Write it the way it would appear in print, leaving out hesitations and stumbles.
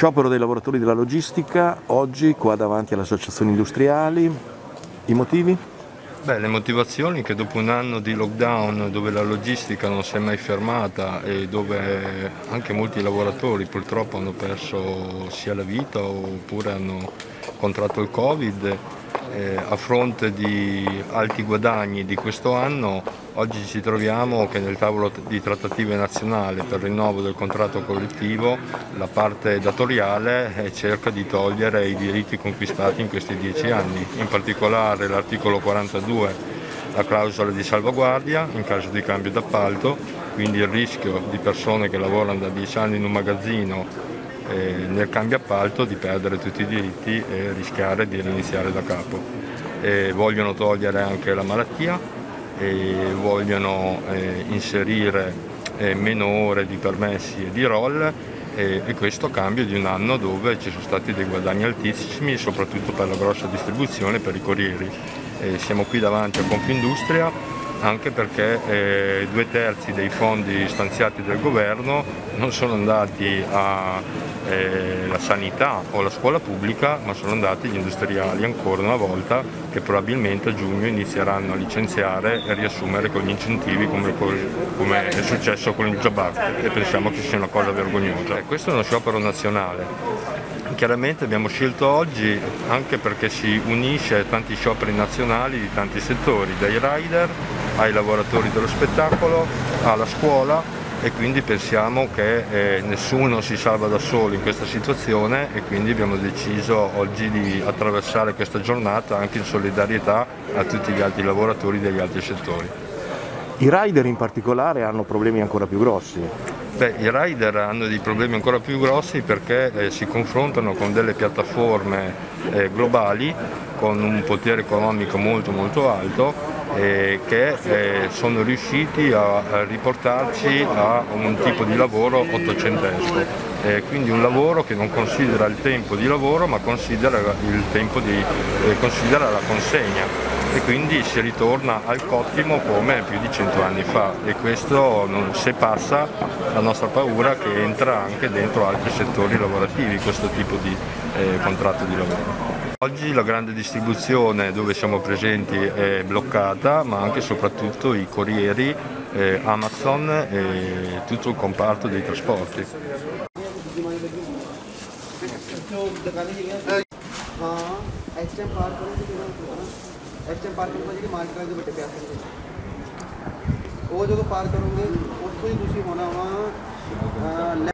Sciopero dei lavoratori della logistica, oggi qua davanti alle associazioni industriali. I motivi? Le motivazioni che dopo un anno di lockdown dove la logistica non si è mai fermata e dove anche molti lavoratori purtroppo hanno perso sia la vita oppure hanno contratto il Covid, a fronte di alti guadagni di questo anno, oggi ci troviamo che nel tavolo di trattative nazionale per il rinnovo del contratto collettivo la parte datoriale cerca di togliere i diritti conquistati in questi 10 anni, in particolare l'articolo 42, la clausola di salvaguardia in caso di cambio d'appalto, quindi il rischio di persone che lavorano da 10 anni in un magazzino nel cambio appalto di perdere tutti i diritti e rischiare di riniziare da capo. Vogliono togliere anche la malattia e vogliono inserire meno ore di permessi e di roll e questo a cambio di un anno dove ci sono stati dei guadagni altissimi, soprattutto per la grossa distribuzione e per i corrieri. Siamo qui davanti a Confindustria anche perché 2/3 dei fondi stanziati dal governo non sono andati alla sanità o alla scuola pubblica, ma sono andati agli industriali ancora una volta, che probabilmente a giugno inizieranno a licenziare e riassumere con gli incentivi come è successo con il Jobs Act, e pensiamo che sia una cosa vergognosa. Questo è uno sciopero nazionale. Chiaramente abbiamo scelto oggi anche perché si unisce a tanti scioperi nazionali di tanti settori, dai rider ai lavoratori dello spettacolo, alla scuola, e quindi pensiamo che nessuno si salva da solo in questa situazione e quindi abbiamo deciso oggi di attraversare questa giornata anche in solidarietà a tutti gli altri lavoratori degli altri settori. I rider in particolare hanno problemi ancora più grossi. I rider hanno dei problemi ancora più grossi perché si confrontano con delle piattaforme globali con un potere economico molto alto che sono riusciti a riportarci a un tipo di lavoro ottocentesco, quindi un lavoro che non considera il tempo di lavoro ma considera considera la consegna, e quindi si ritorna al cottimo come più di 100 anni fa, e questo se passa la nostra paura che entra anche dentro altri settori lavorativi questo tipo di contratto di lavoro. Oggi la grande distribuzione dove siamo presenti è bloccata, ma anche e soprattutto i corrieri, Amazon e tutto il comparto dei trasporti. वो जो पार करोगे उसको ही खुशी होना वहाँ